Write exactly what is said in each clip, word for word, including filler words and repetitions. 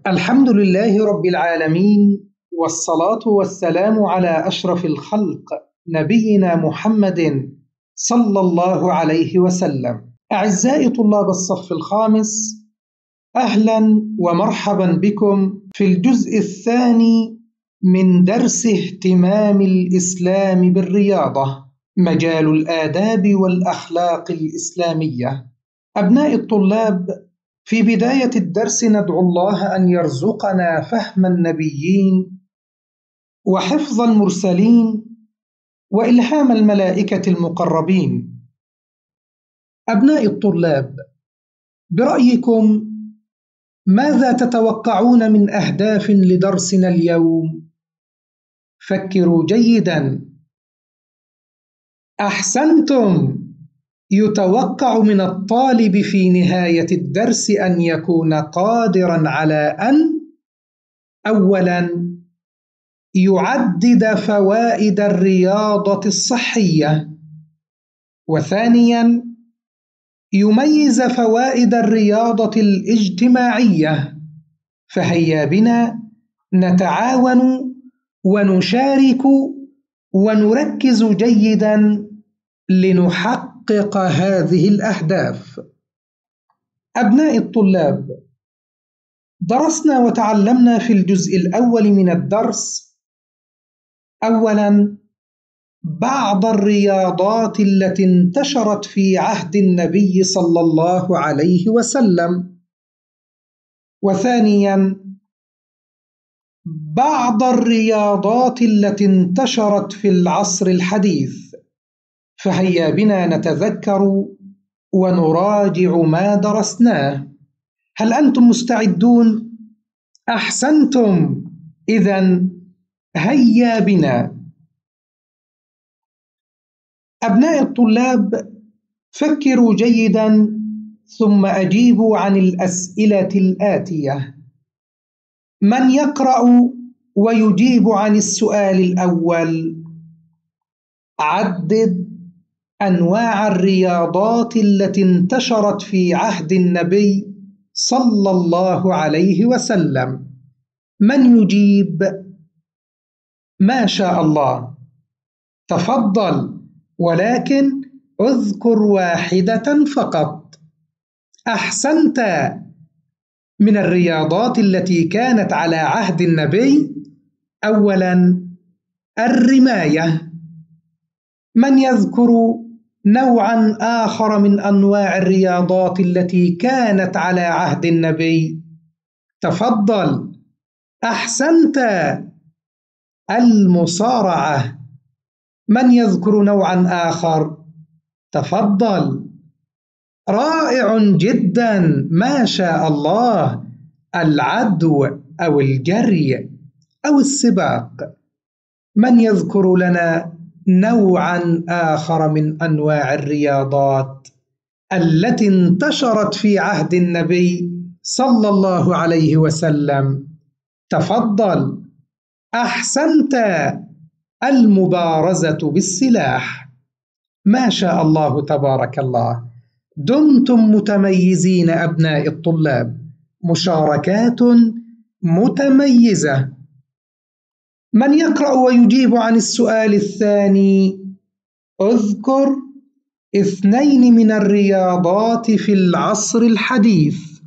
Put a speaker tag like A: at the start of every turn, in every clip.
A: الحمد لله رب العالمين، والصلاة والسلام على أشرف الخلق نبينا محمد صلى الله عليه وسلم. أعزائي طلاب الصف الخامس، أهلا ومرحبا بكم في الجزء الثاني من درس اهتمام الإسلام بالرياضة، مجال الآداب والأخلاق الإسلامية. أبناء الطلاب، في بداية الدرس ندعو الله أن يرزقنا فهم النبيين وحفظ المرسلين وإلهام الملائكة المقربين. أبناء الطلاب، برأيكم ماذا تتوقعون من أهداف لدرسنا اليوم؟ فكروا جيدا. أحسنتم. يتوقع من الطالب في نهاية الدرس أن يكون قادراً على أن أولاً يعدد فوائد الرياضة الصحية، وثانياً يميز فوائد الرياضة الاجتماعية. فهيا بنا نتعاون ونشارك ونركز جيداً لنحقق هذه الأهداف. أبناء الطلاب، درسنا وتعلمنا في الجزء الأول من الدرس أولاً بعض الرياضات التي انتشرت في عهد النبي صلى الله عليه وسلم، وثانياً بعض الرياضات التي انتشرت في العصر الحديث. فهيا بنا نتذكر ونراجع ما درسناه. هل أنتم مستعدون؟ أحسنتم. إذن هيا بنا. أبناء الطلاب، فكروا جيدا ثم أجيبوا عن الأسئلة الآتية. من يقرأ ويجيب عن السؤال الأول؟ عدد أنواع الرياضات التي انتشرت في عهد النبي صلى الله عليه وسلم. من يجيب؟ ما شاء الله، تفضل، ولكن اذكر واحدة فقط. أحسنت. من الرياضات التي كانت على عهد النبي أولاً الرماية. من يذكر نوعاً آخر من أنواع الرياضات التي كانت على عهد النبي؟ تفضل. أحسنت. المصارعة. من يذكر نوعاً آخر؟ تفضل. رائع جداً، ما شاء الله. العدو أو الجري أو السباق. من يذكر لنا نوعاً آخر من أنواع الرياضات التي انتشرت في عهد النبي صلى الله عليه وسلم؟ تفضل. أحسنت. المبارزة بالسلاح. ما شاء الله، تبارك الله. دمتم متميزين أبناء الطلاب، مشاركات متميزة. من يقرأ ويجيب عن السؤال الثاني؟ اذكر اثنين من الرياضات في العصر الحديث.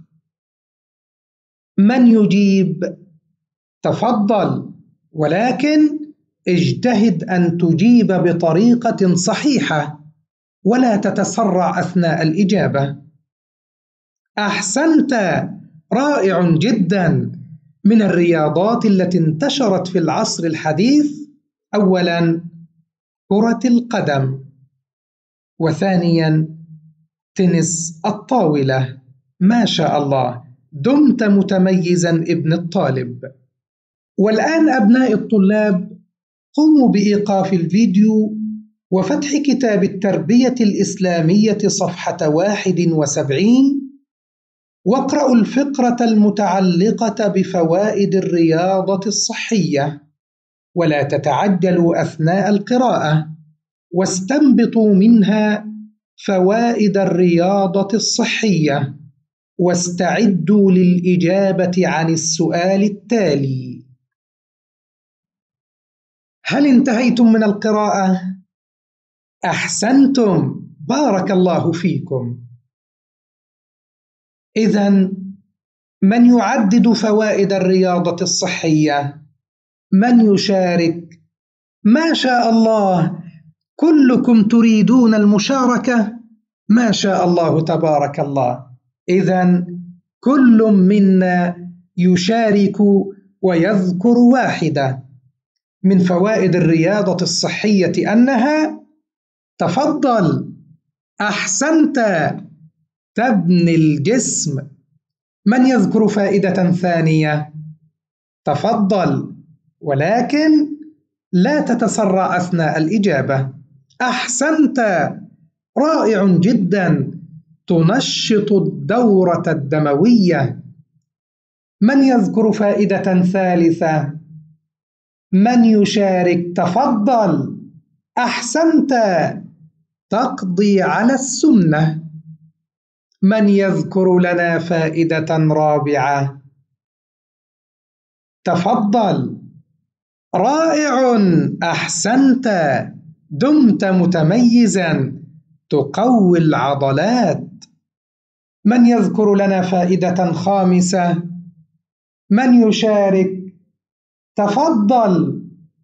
A: من يجيب؟ تفضل، ولكن اجتهد أن تجيب بطريقة صحيحة ولا تتسرع أثناء الإجابة. أحسنت. رائع جدا. من الرياضات التي انتشرت في العصر الحديث أولاً كرة القدم، وثانياً تنس الطاولة. ما شاء الله، دمت متميزاً ابن الطالب. والآن أبناء الطلاب، قوموا بإيقاف الفيديو وفتح كتاب التربية الإسلامية صفحة واحد وسبعين، واقرأوا الفقرة المتعلقة بفوائد الرياضة الصحية، ولا تتعجلوا أثناء القراءة، واستنبطوا منها فوائد الرياضة الصحية. واستعدوا للإجابة عن السؤال التالي. هل انتهيتم من القراءة؟ أحسنتم، بارك الله فيكم. إذن من يعدد فوائد الرياضة الصحية؟ من يشارك؟ ما شاء الله، كلكم تريدون المشاركة؟ ما شاء الله تبارك الله. إذن كل منا يشارك ويذكر واحدة من فوائد الرياضة الصحية أنها تفضل. أحسنت، تبني الجسم. من يذكر فائدة ثانية؟ تفضل، ولكن لا تتسرع أثناء الإجابة. أحسنت، رائع جدا، تنشط الدورة الدموية. من يذكر فائدة ثالثة؟ من يشارك؟ تفضل. أحسنت، تقضي على السمنة. من يذكر لنا فائدة رابعة؟ تفضل. رائع، أحسنت، دمت متميزا، تقوي العضلات. من يذكر لنا فائدة خامسة؟ من يشارك؟ تفضل.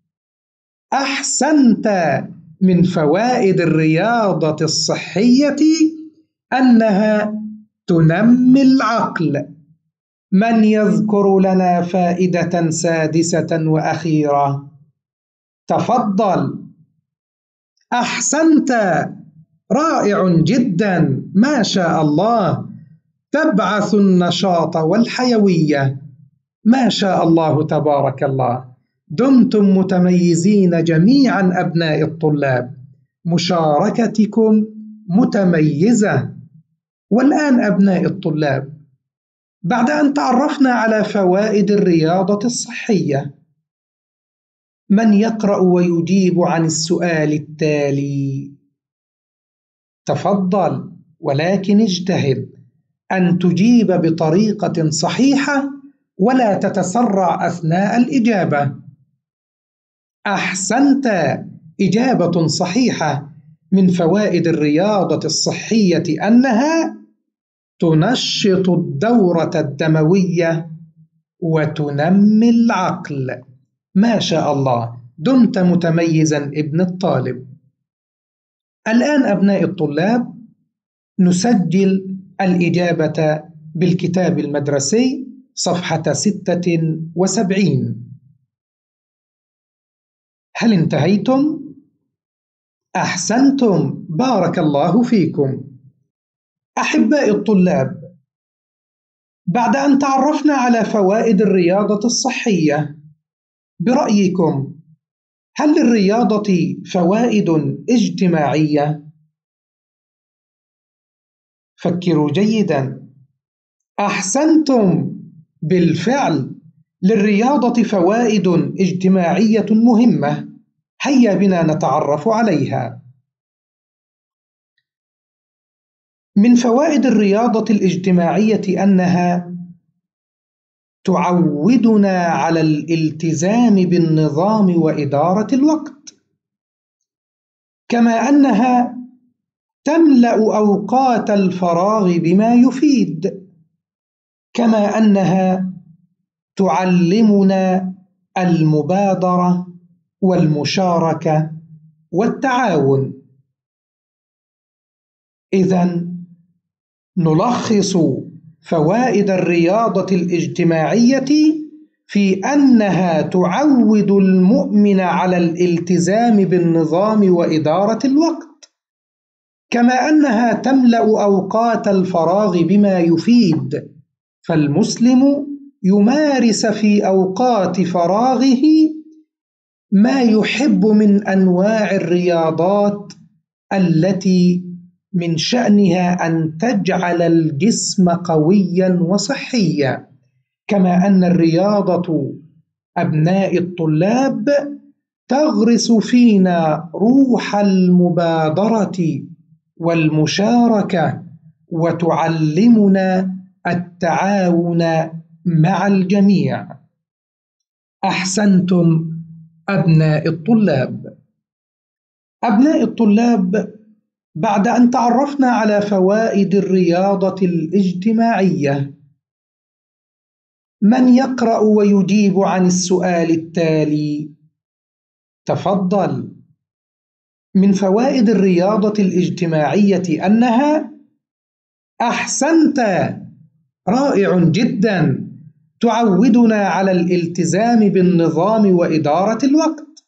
A: أحسنت، من فوائد الرياضة الصحية أنها تنمي العقل. من يذكر لنا فائدة سادسة وأخيرة؟ تفضل. أحسنت، رائع جدا، ما شاء الله، تبعث النشاط والحيوية. ما شاء الله تبارك الله، دمتم متميزين جميعا أبناء الطلاب، مشاركتكم متميزة. والآن أبناء الطلاب، بعد أن تعرفنا على فوائد الرياضة الصحية، من يقرأ ويجيب عن السؤال التالي؟ تفضل، ولكن اجتهد أن تجيب بطريقة صحيحة ولا تتسرع أثناء الإجابة. أحسنت، إجابة صحيحة. من فوائد الرياضة الصحية أنها تنشط الدورة الدموية وتنمي العقل. ما شاء الله، دمت متميزا ابن الطالب. الآن أبناء الطلاب نسجل الإجابة بالكتاب المدرسي صفحة ستة وسبعين. هل انتهيتم؟ أحسنتم، بارك الله فيكم. أحبائي الطلاب، بعد أن تعرفنا على فوائد الرياضة الصحية، برأيكم هل للرياضة فوائد اجتماعية؟ فكروا جيدا. أحسنتم، بالفعل للرياضة فوائد اجتماعية مهمة. هيا بنا نتعرف عليها. من فوائد الرياضة الاجتماعية أنها تعودنا على الالتزام بالنظام وإدارة الوقت، كما أنها تملأ أوقات الفراغ بما يفيد، كما أنها تعلمنا المبادرة والمشاركة والتعاون. إذن نلخص فوائد الرياضة الاجتماعية في أنها تعود المؤمن على الالتزام بالنظام وإدارة الوقت، كما أنها تملأ أوقات الفراغ بما يفيد، فالمسلم يمارس في أوقات فراغه ما يحب من أنواع الرياضات التي من شأنها أن تجعل الجسم قويا وصحيا، كما أن الرياضة أبناء الطلاب تغرس فينا روح المبادرة والمشاركة، وتعلمنا التعاون مع الجميع. أحسنتم أبناء الطلاب. أبناء الطلاب، بعد أن تعرفنا على فوائد الرياضة الاجتماعية، من يقرأ ويجيب عن السؤال التالي؟ تفضل. من فوائد الرياضة الاجتماعية أنها أحسنت، رائع جدا، تعودنا على الالتزام بالنظام وإدارة الوقت،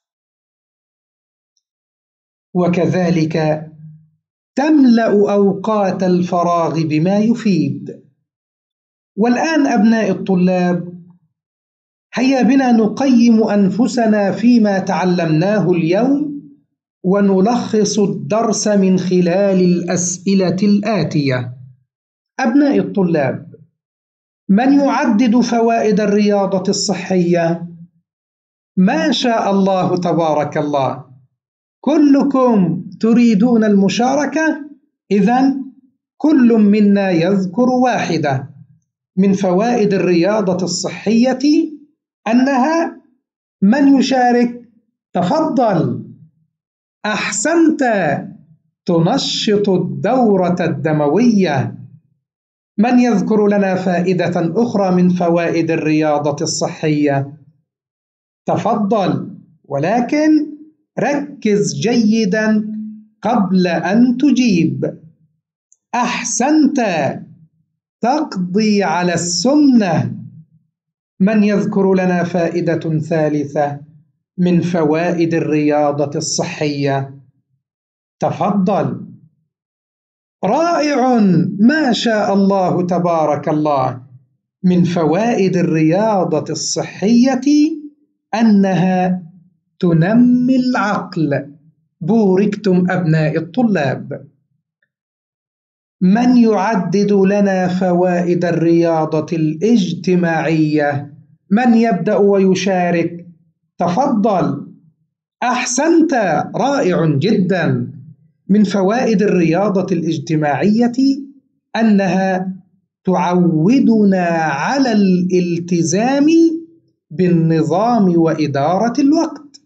A: وكذلك تملأ أوقات الفراغ بما يفيد. والآن أبناء الطلاب، هيا بنا نقيم أنفسنا فيما تعلمناه اليوم ونلخص الدرس من خلال الأسئلة الآتية. أبناء الطلاب، من يعدد فوائد الرياضة الصحية؟ ما شاء الله تبارك الله، كلكم تريدون المشاركة؟ إذن كل منا يذكر واحدة. من فوائد الرياضة الصحية أنها، من يشارك؟ تفضل. أحسنت، تنشط الدورة الدموية. من يذكر لنا فائدة أخرى من فوائد الرياضة الصحية؟ تفضل، ولكن ركز جيدا قبل أن تجيب. أحسنت، تقضي على السمنة. من يذكر لنا فائدة ثالثة من فوائد الرياضة الصحية؟ تفضل. رائع، ما شاء الله تبارك الله. من فوائد الرياضة الصحية أنها تنمي العقل. بوركتم أبناء الطلاب. من يعدد لنا فوائد الرياضة الاجتماعية؟ من يبدأ ويشارك؟ تفضل. أحسنت، رائع جدا. من فوائد الرياضة الاجتماعية أنها تعودنا على الالتزام بالنظام وإدارة الوقت.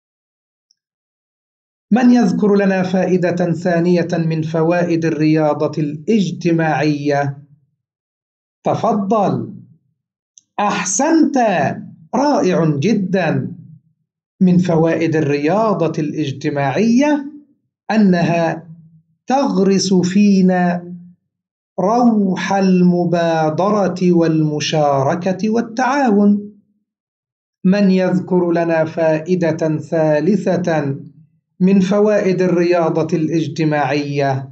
A: من يذكر لنا فائدة ثانية من فوائد الرياضة الاجتماعية؟ تفضل. أحسنت، رائع جدا. من فوائد الرياضة الاجتماعية أنها تغرس فينا روح المبادرة والمشاركة والتعاون. من يذكر لنا فائدة ثالثة من فوائد الرياضة الاجتماعية؟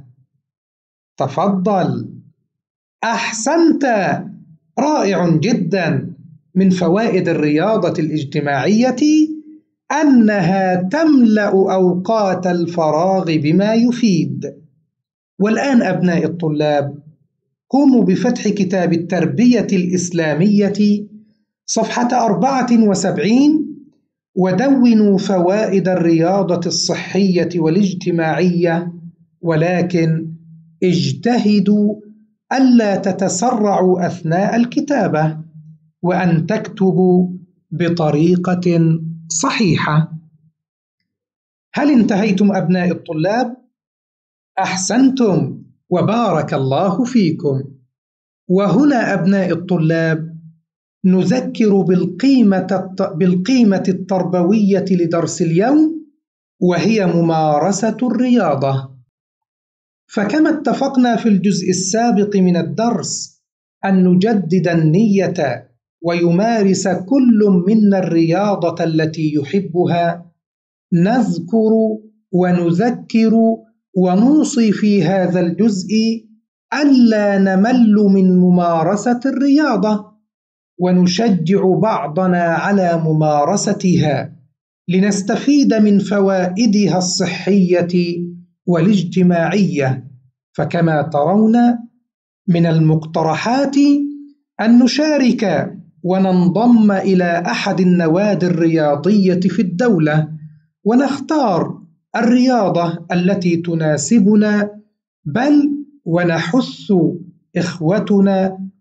A: تفضل. أحسنت، رائع جدا. من فوائد الرياضة الاجتماعية أنها تملأ أوقات الفراغ بما يفيد. والآن أبناء الطلاب، قوموا بفتح كتاب التربية الإسلامية صفحة أربعة وسبعين ودونوا فوائد الرياضة الصحية والاجتماعية، ولكن اجتهدوا ألا تتسرعوا أثناء الكتابة، وأن تكتبوا بطريقة صحيحة. هل انتهيتم أبناء الطلاب؟ أحسنتم وبارك الله فيكم. وهنا أبناء الطلاب نذكر بالقيمة بالقيمة التربوية لدرس اليوم، وهي ممارسة الرياضة. فكما اتفقنا في الجزء السابق من الدرس أن نجدد النية ويمارس كل منا الرياضة التي يحبها، نذكر ونذكر ونوصي في هذا الجزء ألا نمل من ممارسة الرياضة، ونشجع بعضنا على ممارستها لنستفيد من فوائدها الصحية والاجتماعية. فكما ترون، من المقترحات أن نشارك وننضم إلى أحد النوادي الرياضية في الدولة، ونختار الرياضة التي تناسبنا، بل ونحث إخوتنا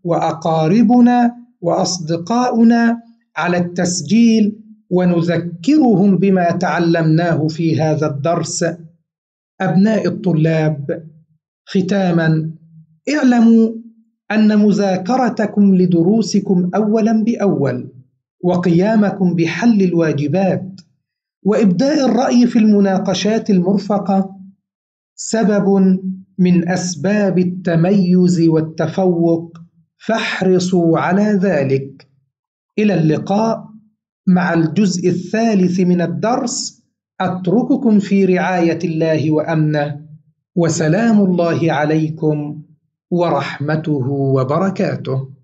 A: وأقاربنا وأصدقاؤنا على التسجيل ونذكرهم بما تعلمناه في هذا الدرس. أبناء الطلاب، ختاماً، اعلموا أن مذاكرتكم لدروسكم أولاً بأول، وقيامكم بحل الواجبات وإبداء الرأي في المناقشات المرفقة سبب من أسباب التميز والتفوق، فاحرصوا على ذلك. إلى اللقاء مع الجزء الثالث من الدرس. أترككم في رعاية الله وأمنه، وسلام الله عليكم ورحمته وبركاته.